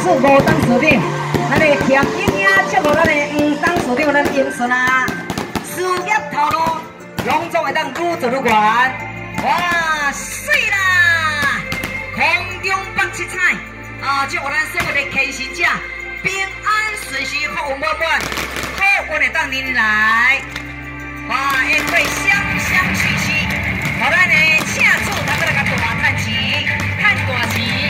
祝吴董事长，咱的甜音呀，祝福咱的黄董事长咱英顺啊，事业头路拢总会当愈做愈悬。哇，水啦！空中放七彩啊！祝福咱所有的虔诚者平安顺遂，福运满满，好运会当迎来。哇，会会双双续续，互咱的请厝通过来甲大赚钱，赚大钱。